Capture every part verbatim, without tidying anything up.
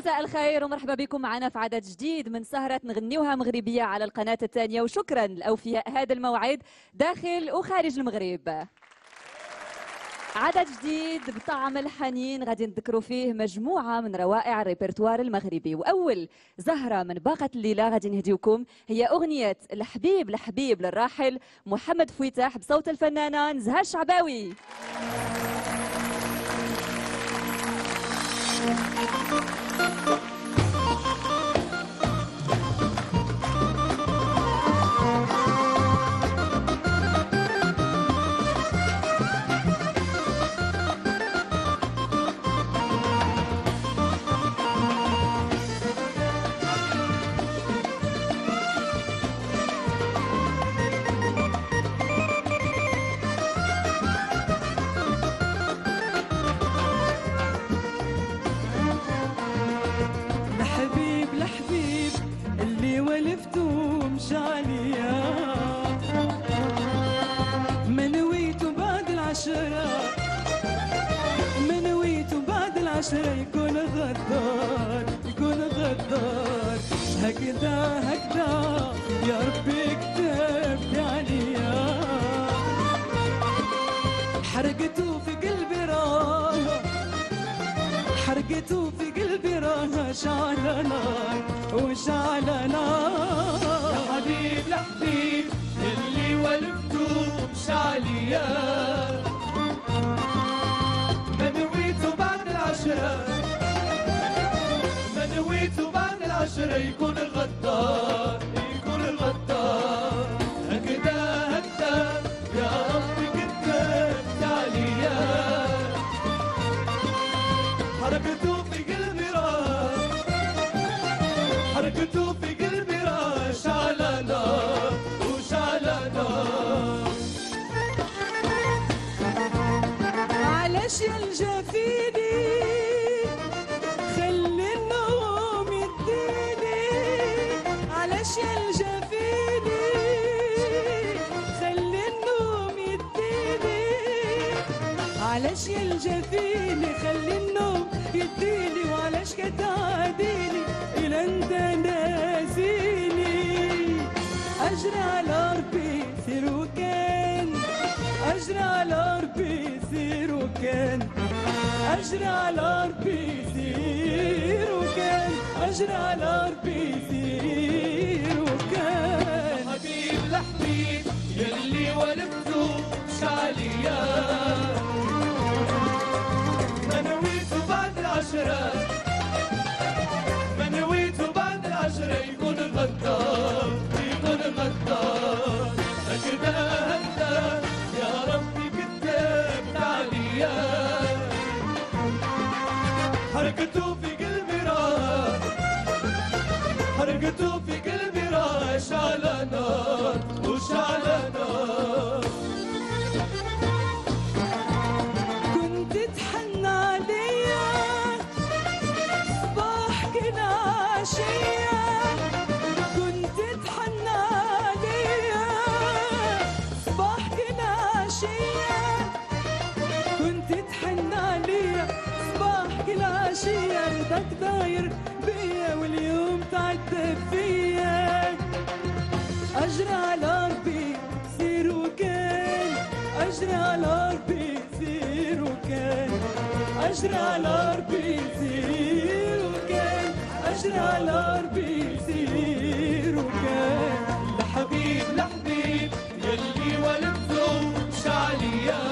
مساء الخير ومرحبا بكم معنا في عدد جديد من سهرة نغنيوها مغربية على القناة الثانية، وشكرا لأوفياء هذا الموعد داخل وخارج المغرب. عدد جديد بطعم الحنين غادي نذكروا فيه مجموعة من روائع الريبرتوار المغربي، وأول زهرة من باقة الليلة غادي نهديوكم هي أغنية الحبيب الحبيب للراحل محمد فويتاح بصوت الفنانة نزهة الشعباوي. يكون غدار يكون غدار هكذا هكذا يا ربي كتبت عليا، حرقته في قلبي راه حرقته في قلبي راه شعل نار وشعل نار. يا حبيب يا حبيب اللي ولفته مش عليا، ما نويته بعد العشرة ما نويته بعد العشرة يكون غدار يكون غدار هكذا هكذا يا ربي كتبت عليا، حركته في قلبي راه حركته في قلبي راه شعل نار وشعل نار. علاش يلجا فيني خلي النوم يديني، علاش يلجا فيني خلي النوم يديني، علاش يلجا فيني خلي النوم يديني، وعلاش كتعاديني إلى انت ناسيني. أجري على ربي سير وكان أجري على ربي سير وكان أجري على ربي سير وكان أجري على ربي سير وكان. حبيب الحبيب يلي ولفته مش عليا، ما نويته بعد العشرة ما نويته بعد العشرة يكون غدار يكون غدار هكذا هكذا يا ربي كتبت عليا، حركته في قلبي راه حركته في قلبي راه شعل نار وشعل نار. كنت تحن عليا صباح كنا عشية، كنت تحن عليا صباح كنا عشية، كنت تحن عليا صباح كل عشية، رضاك داير بيا واليوم تعذب فيا. أجري على ربي سير وكان أجري على ربي سير وكان أجري على ربي سير وكان أجري على ربي سير وكان. لحبيب لحبيب يلي ولفته مش عليا،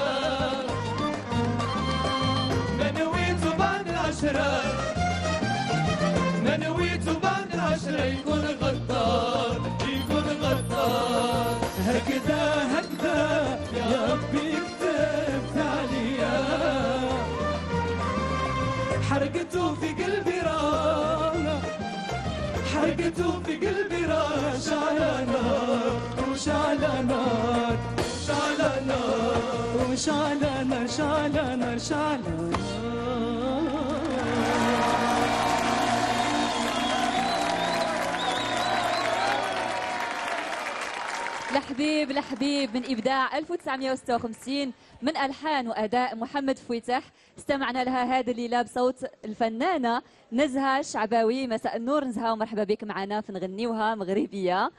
ما نويته بعد العشرة ما نويته بعد العشرة يكون غدار يكون غدار هكذا هكذا يا ربي كتبت عليا، حرقته في قلبي راه حرقته في قلبي راه شعل نار وشعل نار شعل نار وشعل نار شعل نار شعل نار. لحبيب لحبيب من إبداع ألف وتسعمائة وستة وخمسين من ألحان وأداء محمد فويتح. استمعنا لها هذه الليلة بصوت الفنانة نزهة الشعباوي. مساء النور نزهة ومرحبا بك معنا في نغنيوها مغربية.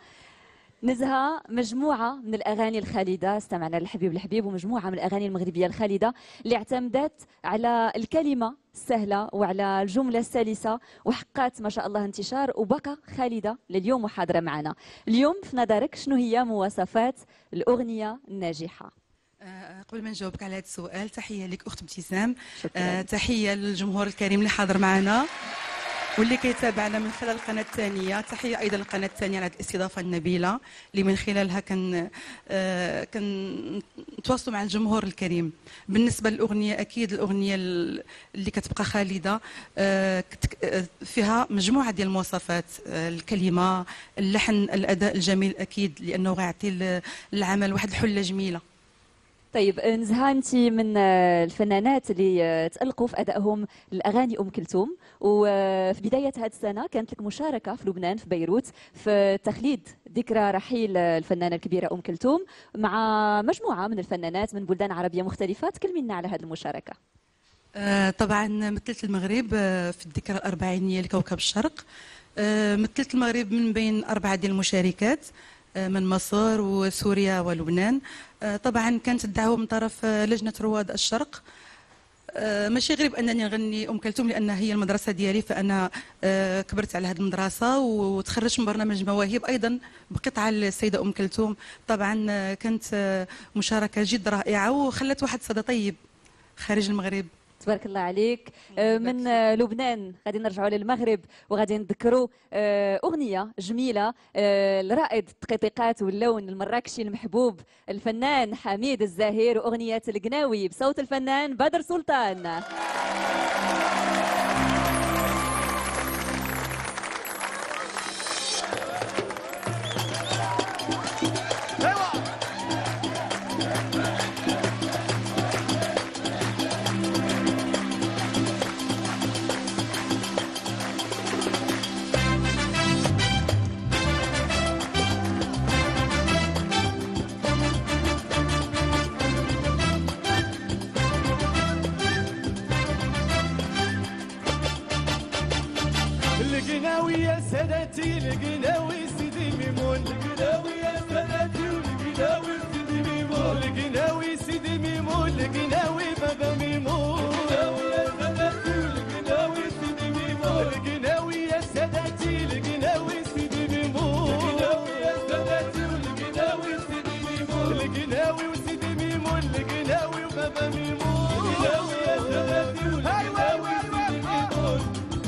نزهة مجموعة من الأغاني الخالدة، استمعنا للحبيب الحبيب، ومجموعة من الأغاني المغربية الخالدة اللي اعتمدت على الكلمة السهلة وعلى الجملة السلسة، وحققت ما شاء الله انتشار وبقى خالدة لليوم وحاضرة معنا. اليوم في نظرك شنو هي مواصفات الأغنية الناجحة؟ أه قبل ما نجاوبك على هذا السؤال، تحية لك أخت ابتسام. أه تحية للجمهور الكريم اللي حاضر معنا واللي كيتابعنا من خلال القناه الثانيه. تحيه ايضا للقناه الثانيه على هذه الاستضافه النبيله اللي من خلالها كان آه كنتواصلوا مع الجمهور الكريم. بالنسبه للاغنيه، اكيد الاغنيه اللي كتبقى خالده آه فيها مجموعه ديال المواصفات، آه الكلمه، اللحن، الاداء الجميل، اكيد لانه غيعطي العمل واحد الحله جميله. طيب نزهة، انت من الفنانات اللي تألقوا في ادائهم الاغاني ام كلثوم، وفي بدايه هذه السنه كانت لك مشاركه في لبنان في بيروت في تخليد ذكرى رحيل الفنانه الكبيره ام كلثوم مع مجموعه من الفنانات من بلدان عربيه مختلفه. تكلمي لنا على هذه المشاركه. آه طبعا مثلت المغرب في الذكرى الأربعينية لكوكب الشرق. آه مثلت المغرب من بين اربعه ديال المشاركات من مصر وسوريا ولبنان. طبعا كانت الدعوه من طرف لجنه رواد الشرق. ماشي غريب انني نغني ام كلثوم لانها هي المدرسه ديالي، فانا كبرت على هذه المدرسه وتخرجت من برنامج مواهب ايضا بقطعه السيده ام كلثوم. طبعا كانت مشاركه جد رائعه وخلت واحد صدى طيب خارج المغرب. تبارك الله عليك. من لبنان غادي نرجعوا للمغرب وغادي نذكروا اغنيه جميله لرائد التقيطيقات واللون المراكشي المحبوب الفنان حميد الزاهر، واغنيه القناوي بصوت الفنان بدر سلطان. القناوي يا سادتي، القناوي سيدي ميمون، القناوي يا سادتي والقناوي سيدي ميمون، القناوي سيدي ميمون، القناوي بابا ميمون، القناوي يا سادتي والقناوي سيدي ميمون، القناوي يا سادتي القناوي سيدي ميمون، القناوي يا سادتي والقناوي سيدي ميمون، القناوي وسيدي ميمون، القناوي وبابا ميمون، القناوي يا سادتي والقناوي سيدي ميمون.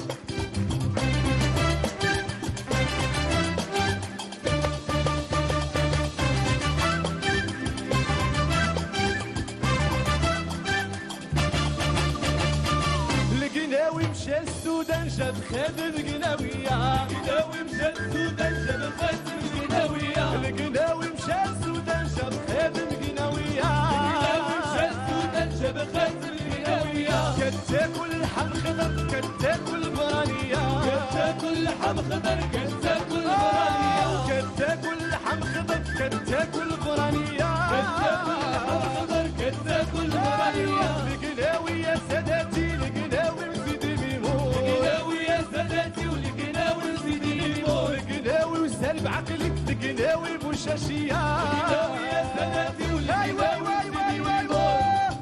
القناوي مشى السودان جاب خادم القناوية، القناوي مشى السودان جاب خادم القناوية، القناوي مشى السودان جاب خادم القناوية، القناوي مشى السودان جاب خادم القناوية. كتاكل لحم خضر كتاكل برانية، كتاكل لحم خضر كتاكل برانية، كتاكل لحم خضر كتاكل برانية، كتاكل لحم خضر كتاكل برانية. القناوي يا سادتي القناوي وسيدي ميمون، القناوي يا سادتي والقناوي وسيدي ميمون، القناوي وسلب عقلك القناوي بوشاشية، القناوي يا سادتي والقناوي وسيدي ميمون.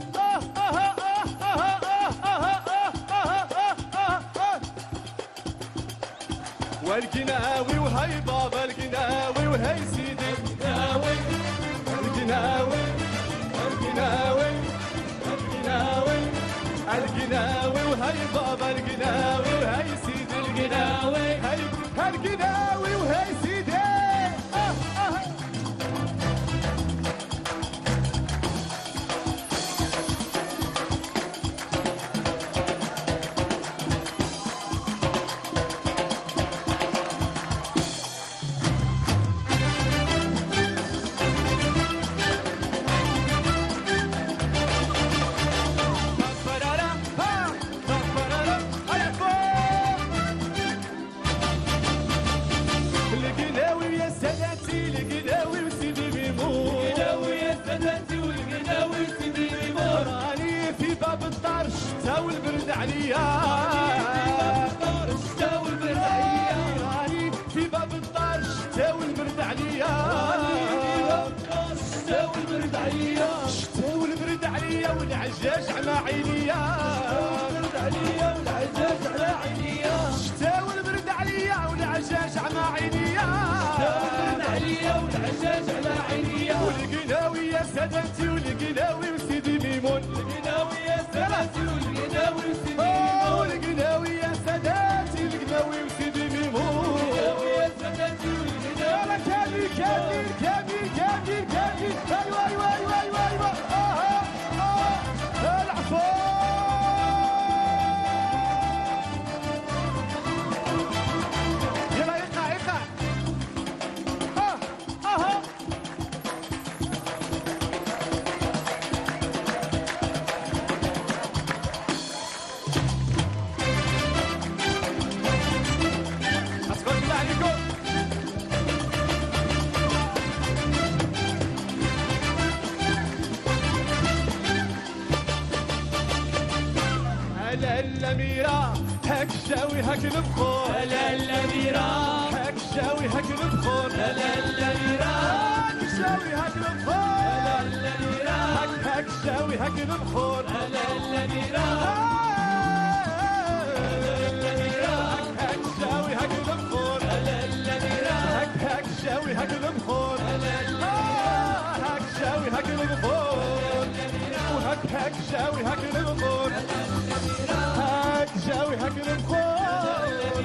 والقناوي وهي بابا القناوي وهي سيدي القناوي، القناوي القناوي القناوي القناوي وهي بابا القناوي وهي سيدي القناوي، هي القناوي وهي سيدي. آه آه. والعجاج على عينيا برد عليا والعجاج على عينيا الشتا والبرد عليا والعجاج على عينيا برد عليا والعجاج على عينيا والقناوي يا سادتي والقناوي وسيدي ميمون القناوي يا سادتي والقناوي وسيدي ميمون والقناوي يا سادتي القناوي وسيدي ميمون القناوي يا سادتي والقناوي كامل كامل كامل كامل كامل ايوا ايوا ايوا ايوا ايوا اه اه العفو يلا ايقع ايقع اه اه اصبر بالله عليكم هلا الأميرة هاك الشاوي هاك البخور هلا الأميرة هاك الشاوي هاك البخور هلا الأميرة هاك الشاوي هاك البخور هلا الأميرة هاك هاك الشاوي هاك البخور هلا الأميرة هاك الشاوي هاك البخور هلا الأميرة هاك هاك الشاوي هاك البخور هلا هاك الشاوي هاك البخور وهاك هاك الشاوي هاك البخور هاك جاوي هاك البخور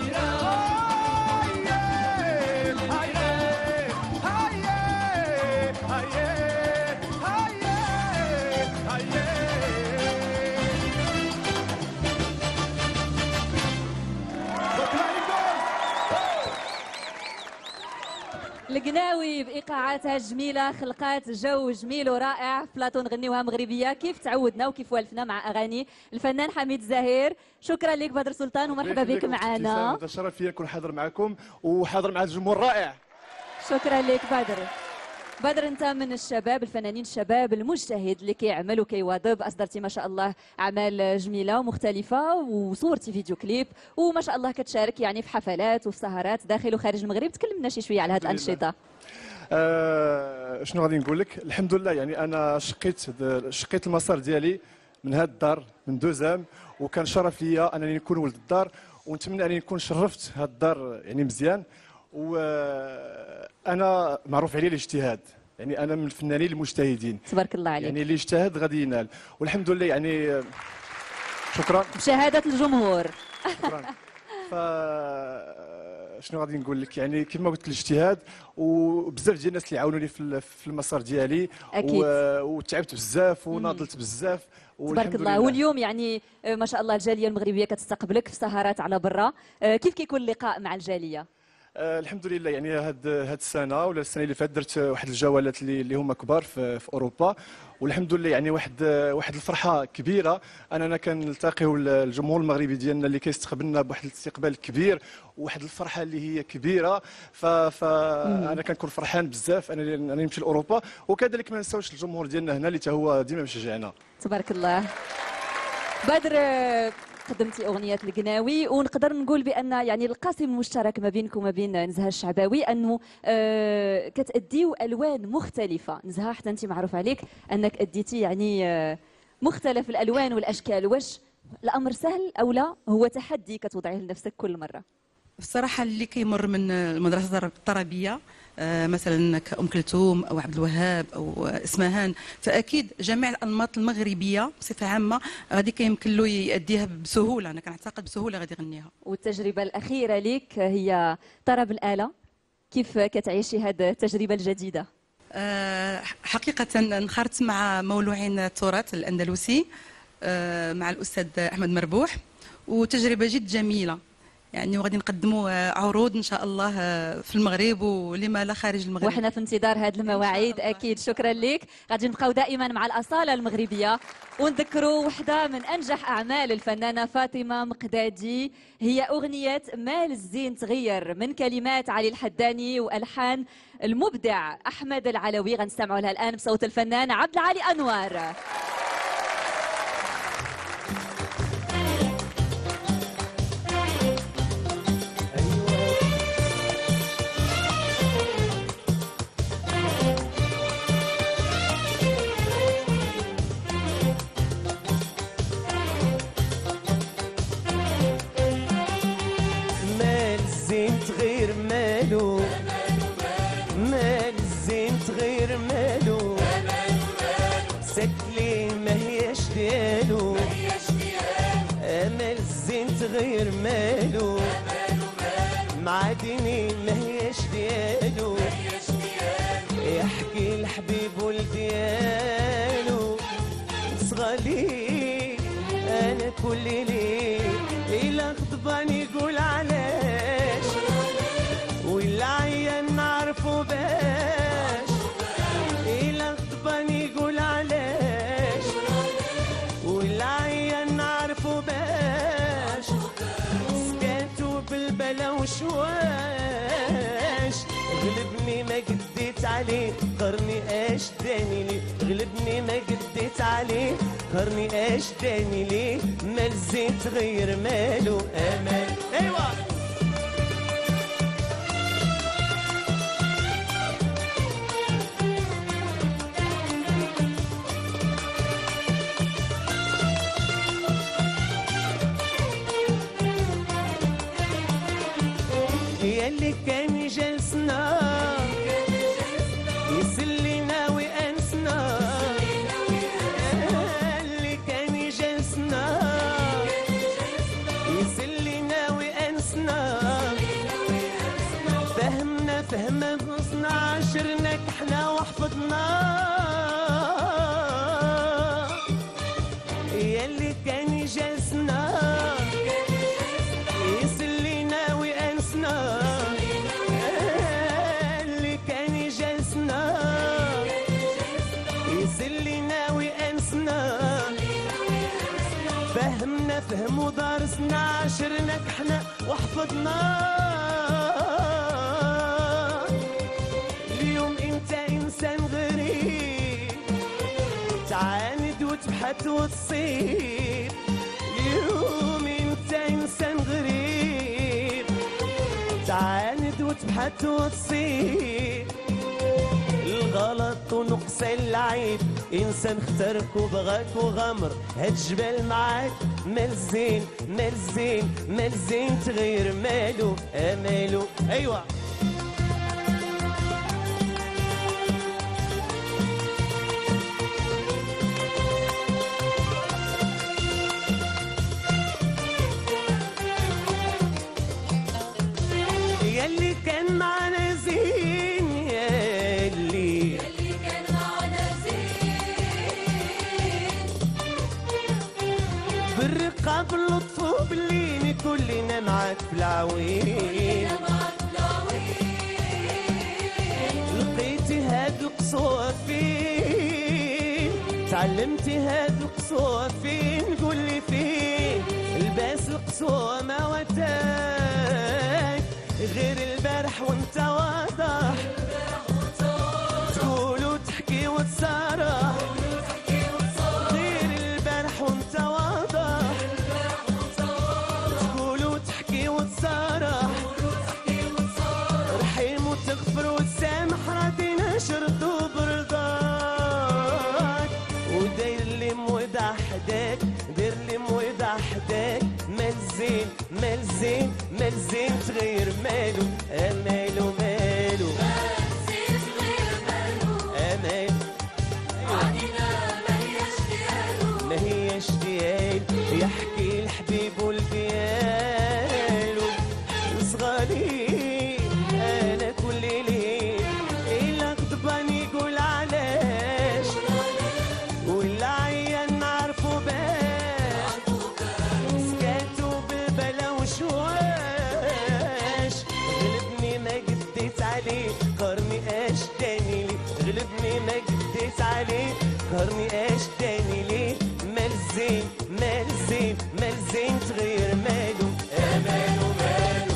هاي هاي هاي هاي هاي القناوي بايقاعاتها الجميله خلقات جو جميل ورائع في بلاطو نغنيوها مغربيه كيف تعودنا وكيف والفنا مع اغاني الفنان حميد الزاهر. شكرا لك بدر سلطان ومرحبا بك معنا. هذا شرف لي نكون حاضر معكم وحاضر مع الجمهور الرائع. شكرا لك بدر. بدر انت من الشباب الفنانين الشباب المجتهد اللي كيعمل وكيواظب، اصدرتي ما شاء الله اعمال جميله ومختلفه وصورتي فيديو كليب وما شاء الله كتشارك يعني في حفلات وفي سهرات داخل وخارج المغرب. تكلمنا شي شويه على هذه الانشطه. آه شنو غادي نقول لك؟ الحمد لله يعني انا شقيت شقيت المسار ديالي من هذا الدار من دوزام، وكان شرف ليا انني نكون ولد الدار ونتمنى انني نكون شرفت هذا الدار يعني مزيان. وانا معروف عليه الاجتهاد، يعني انا من الفنانين المجتهدين تبارك الله عليك. يعني اللي يجتهد غادي ينال، والحمد لله يعني شكرا بشهاده الجمهور. شكرا. ف شنو غادي نقول لك؟ يعني كما قلت الاجتهاد وبزاف ديال الناس اللي عاونوني في في المسار ديالي أكيد. وتعبت بزاف وناضلت بزاف تبارك الله. واليوم يعني ما شاء الله الجاليه المغربيه كتستقبلك في سهرات على برا، كيف كيكون اللقاء مع الجاليه؟ آه الحمد لله يعني هاد هاد السنه ولا السنه اللي فاتت درت واحد الجولات اللي, اللي هما كبار في, في اوروبا، والحمد لله يعني واحد واحد الفرحه كبيره اننا كنلتقيو الجمهور المغربي ديالنا اللي كيستقبلنا بواحد الاستقبال كبير وواحد الفرحه اللي هي كبيره. فانا كنكون فرحان بزاف انني انني نمشي لاوروبا، وكذلك ما نساوش الجمهور ديالنا هنا اللي حتى هو ديما مشجعنا. تبارك الله. بدر قدمتي اغنيه القناوي، ونقدر نقول بان يعني القاسم المشترك ما بينك وما بين نزهه الشعباوي انه آه كتاديو الوان مختلفه. نزهه حتى انت معروف عليك انك اديتي يعني آه مختلف الالوان والاشكال، واش الامر سهل او لا هو تحدي كتوضعيه لنفسك كل مره؟ بصراحه اللي كيمر من المدرسه الطربيه آه مثلا كأم كلثوم او عبد الوهاب او اسمهان، فاكيد جميع الانماط المغربيه بصفه عامه غادي كيمكن له يأديها بسهوله، انا كنعتقد بسهوله غادي يغنيها. والتجربه الاخيره لك هي طرب الاله، كيف كتعيشي هذه التجربه الجديده؟ آه حقيقه انخرطت مع مولوعين التراث الاندلسي آه مع الاستاذ احمد مربوح، وتجربه جد جميله يعني، وغادي نقدموا عروض ان شاء الله في المغرب ولما لا خارج المغرب، وحنا في انتظار هذه المواعيد اكيد. شكرا لك. غادي نبقاو دائما مع الاصاله المغربيه ونذكروا وحده من انجح اعمال الفنانه فاطمه مقدادي، هي اغنيه مال الزين تغير من كلمات علي الحداني والحان المبدع احمد العلوي. غنستمعوا لها الان بصوت الفنان عبد العالي انوار. تغير مالو معادني ما هيش ديالو يحكي الحبيب ولديالو صغالي انا كل ليل إلا غضبان يقول علاش ولا عيان نعرفو باش إلا غضبان يقول علاش ولا عيان نعرفو باش سكاتو بالبلا وشواش غلبني ما قديت عليه قرني اش داني ليه غلبني ما قديت عليه قرني اش داني ليه ما لزيت غير مالو امان ايوه ياللي كان جالسنا يسلينا وانسنا اللي كان جالسنا يسلينا وانسنا فهمنا فهمنا غصنا عشرنا كحنا وحفظنا ياللي كان جالسنا يسلينا وانسنا اللي كان جالسنا يسلينا وانسنا فهمنا فهم ودارسنا عشرنا كحنا وحفظنا اليوم انت انسان غريب تعاند وتبحث وتصيب اليوم انت انسان غريب تعاند وتبحث وتصيب الغلط ونقص العيب انسان اختارك وبغاك وغامر هاد الجبال معاك مالزين مالزين مالزين تغير مالو امالو ايوه ياللي كان معنا زين ياللي ياللي كان معنا زين بالرقة باللطف وباللين كلنا معاك في العوين لقيتي هاد القصوى فين تعلمتي هاد القصوى فين قولي فين الباس القصوى ما وتاك غير البارح وانت واضح تقول وتحكي وتصارح غير البارح وانت واضح تقول وتحكي وتصارح رحيم وتغفر وتسامح راضينا شرط برضاك وداير لي موضع حداك دير لي موضع حداك مالزين مالزين مالزين تغير مالو امالو مالو مالزين تغير مالو امالو عادينا ما هياش ديالو ما هياش ديال يحكي الحبيب ولديالو صغاري انا كل ليل الا غضبان يقول علاش ولا عيان نعرفو باش سكاتو بالبلا وشواش غلبني ما قديت عليه قرني اش تاني ليه غلبني ما قديت عليه قرني اش تاني ليه مالزين مالزين مالزين تغير مالو امالو مالو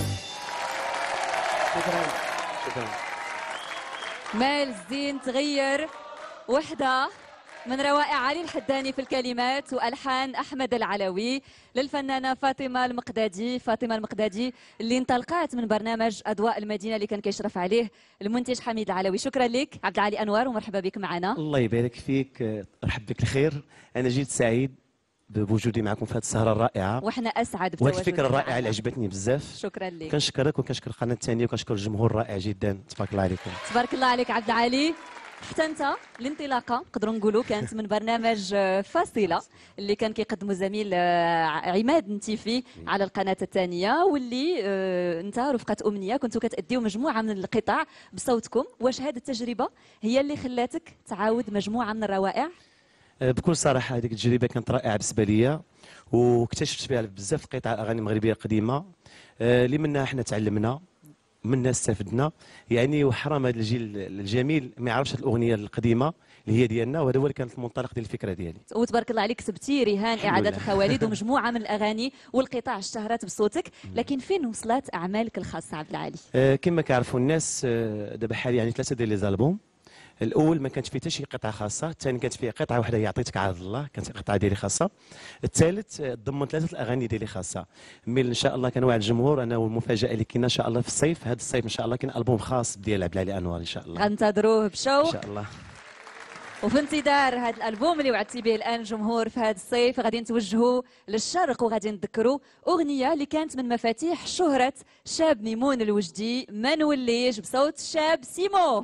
شكرا شكرا مال الزين تغير وحدة من روائع علي الحداني في الكلمات والحان احمد العلوي للفنانه فاطمه المقدادي. فاطمه المقدادي اللي انطلقت من برنامج اضواء المدينه اللي كان كيشرف عليه المنتج حميد العلوي. شكرا لك عبد العالي انور ومرحبا بك معنا. الله يبارك فيك، رحب بك الخير. انا جيت سعيد بوجودي معكم في هذه السهره الرائعه، واحنا اسعد وهذه بتواجدك الفكره الرائعه معنا. اللي عجبتني بزاف. شكرا لك. كنشكرك وكنشكر القناه الثانيه وكنشكر الجمهور الرائع جدا. تبارك الله عليكم. تبارك الله عليك عبد العالي. حتى انت الانطلاقه نقدروا نقولوا كانت من برنامج آه، فاصله اللي كان كيقدمه زميل آه، عماد نتيفي على القناه الثانيه، واللي آه، انت رفقه امنيه كنتوا كتاديوا مجموعه من القطع بصوتكم. واش هذه التجربه هي اللي خلاتك تعاود مجموعه من الروائع؟ بكل صراحه هذيك التجربه كانت رائعه بالنسبه ليا، واكتشفت فيها بزاف قطع اغاني مغربيه قديمه آه، اللي منها احنا تعلمنا، منها استفدنا. يعني وحرام هذا الجيل الجميل ما يعرفش هذه الاغنيه القديمه اللي هي ديالنا، وهذا هو اللي كانت المنطلق ديال الفكره ديالي. وتبارك الله عليك كتبتي رهان اعاده الخوالد ومجموعه من الاغاني والقطع اشتهرت بصوتك، لكن فين وصلت اعمالك الخاصه عبد العالي؟ آه، كما كيعرفوا الناس آه، دابا حاليا يعني ثلاثه ديال لي زالبوم. الاول ما كانش فيه حتى شي قطعه خاصه، الثاني كانت فيه قطعه واحده هي عطيتك عهد الله، كانت قطعه ديالي خاصه، الثالث آه، ضمن ثلاثه الاغاني ديالي خاصه. مي ان شاء الله كنوعد الجمهور انا والمفاجاه اللي كاينه ان شاء الله في الصيف، هذا الصيف ان شاء الله كاين البوم خاص ديال عبد العالي انوار ان شاء الله. غنتظروه ان بشوق شاء الله. وفي انتظار هذا الالبوم اللي وعدتي به الان الجمهور في هذا الصيف، غادي نتوجهوا للشرق وغادي نذكروا اغنيه اللي كانت من مفاتيح شهره شاب ميمون الوجدي، ما نوليش، بصوت الشاب سيمو.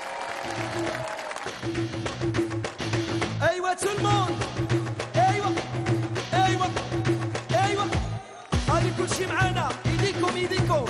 ايوه تو الموند، ايوه ايوه ايوه، هذه كل شيء معانا، ايديكم ايديكم.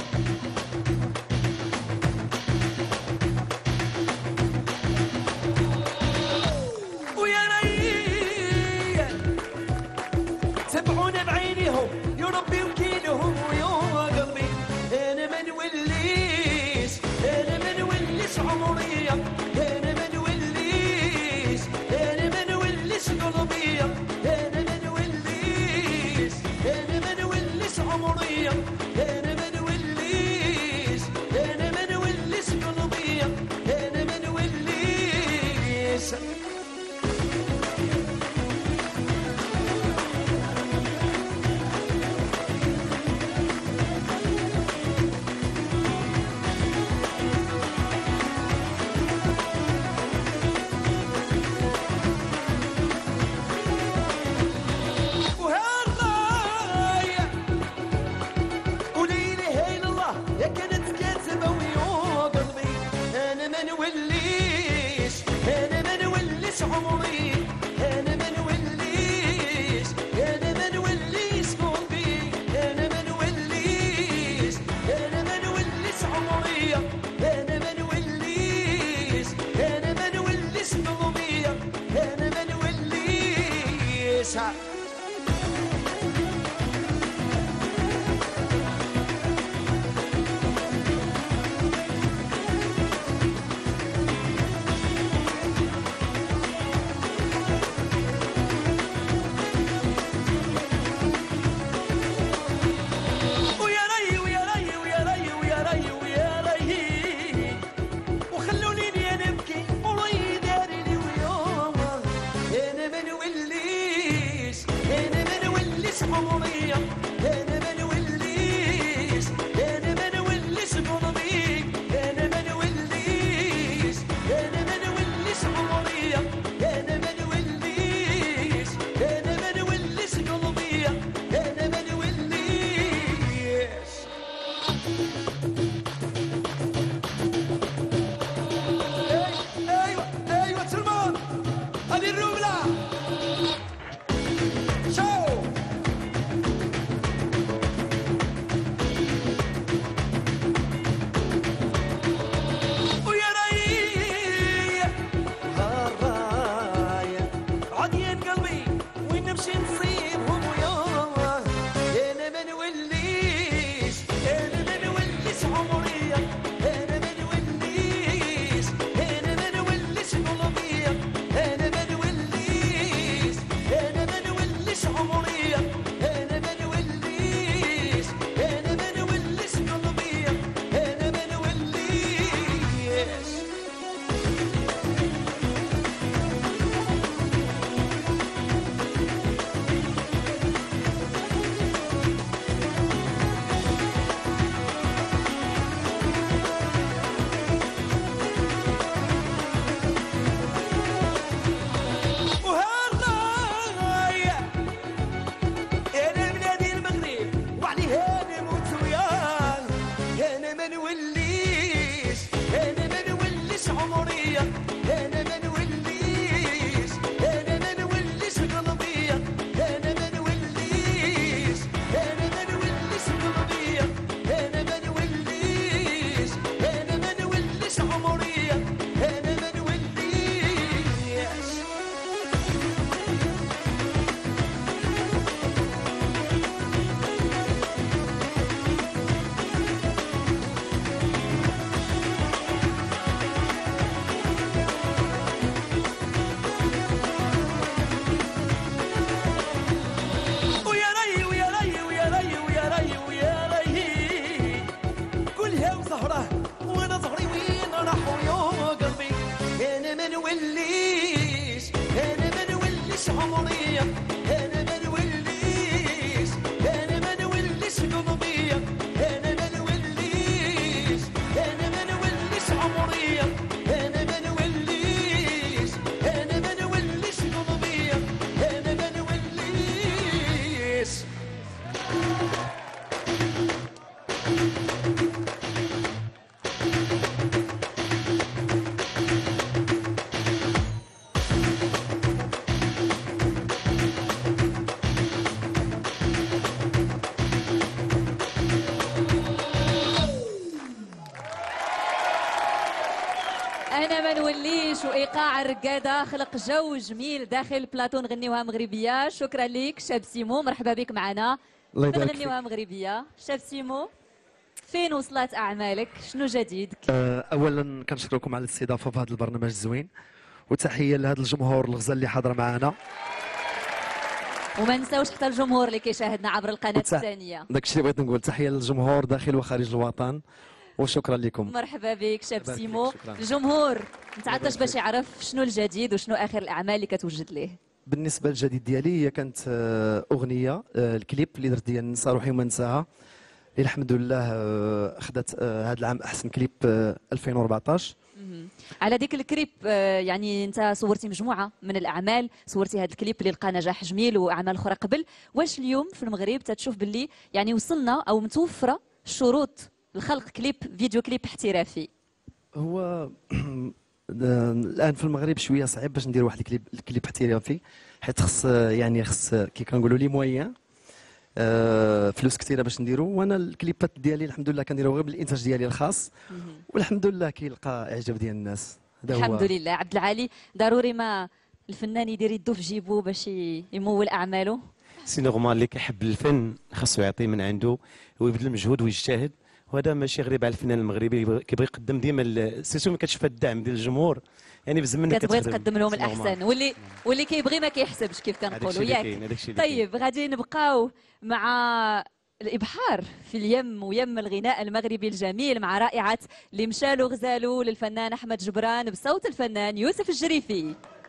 ويا ريت تبعونا بعينيهم يا ربي وكيلهم، ويا قلبي انا ما نوليش، انا ما نوليش عمرية، انا ما نوليش، انا ما نوليش قلبية، انا ما نوليش، انا ما نوليش عمرية، انا ما نوليش، انا ما نوليش قلبية، انا ما نوليش. وهالراية قولي لي هين الله يا كانت كاتبة ويا قلبي أنا ما نوليش، أنا ما نوليش عمري، أنا ما نوليش، أنا ما نوليش قلبي، أنا ما نوليش، أنا ما نوليش عمري، أنا ما نوليش، أنا ما نوليش قلبي، أنا ما نوليش. ويا ري ويا ري ويا ري ويا ري ويا ري، وخلوني انا نبكي وري داري لي ويوما، انا ما نوليش، عمرية انا ما نوليش انا ما نوليش قضبية انا ما نوليش انا ما نوليش عمرية انا ما نوليش انا ما نوليش قضبية انا ما نوليش. انا ما نوليش وايقاع الرقاده خلق جو جميل داخل بلاطو نغنيوها مغربيه. شكرا لك شاب سيمو، مرحبا بك معنا. الله يبارك فيك. نغنيوها مغربيه. شاب سيمو، فين وصلت اعمالك؟ شنو جديد؟ آه، اولا كنشكركم على الاستضافه في هذا البرنامج الزوين، وتحيه لهذا الجمهور الغزال اللي حاضر معنا. وما نساوش حتى الجمهور اللي كيشاهدنا عبر القناه وتح- الثانيه. داك الشيء اللي بغيت نقول، تحيه للجمهور داخل وخارج الوطن، وشكرا لكم. مرحبا بك شاب يبارك فيك، سيمو. شكراً. الجمهور متعطش يبارك باش فيك. يعرف شنو الجديد وشنو اخر الاعمال اللي كتوجد ليه. بالنسبه للجديد ديالي، هي كانت آه، اغنيه، آه، الكليب اللي درت ديال ننسى روحي وما ننساها، اللي الحمد لله آه، اخذت آه، هذا العام احسن كليب آه، ألفين وأربعطاش. مهم. على ديك الكليب، آه، يعني انت صورتي مجموعه من الاعمال، صورتي هذا الكليب اللي لقى نجاح جميل واعمال اخرى قبل. واش اليوم في المغرب تتشوف باللي يعني وصلنا او متوفره شروط لخلق كليب فيديو كليب احترافي؟ هو آه، الان في المغرب شويه صعيب باش ندير واحد الكليب الكليب احترافي، حيت خص آه، يعني خص آه، كي كنقولوا لي مويان، آه، فلوس كثيره باش نديرو. وانا الكليبات ديالي الحمد لله كنديرو غير بالانتاج ديالي الخاص، والحمد لله كيلقى اعجاب ديال الناس. هذا هو. الحمد لله. عبد العالي، ضروري ما الفنان يدير يدو في جيبو باش ي- يمول اعماله. سي نورمال اللي كيحب الفن خاصو يعطي من عنده ويبذل مجهود ويجتهد، وهذا ماشي غريب على الفنان المغربي، يبغي- كيبغي يقدم ديما ال- سيرتو ملي كتشوف الدعم ديال الجمهور، يعني بزاف منك كتبغي كتخدم. تقدم لهم سي نورمال. الاحسن، واللي واللي كيبغي ما كيحسبش كيف هذاك كنقولوا الشيء اللي كاين، ياك. هذاك الشيء اللي كاين. طيب غادي نبقاو مع الابحار في اليم ويم الغناء المغربي الجميل مع رائعه اللي مشالو غزالو للفنان احمد جبران بصوت الفنان يوسف الجريفي.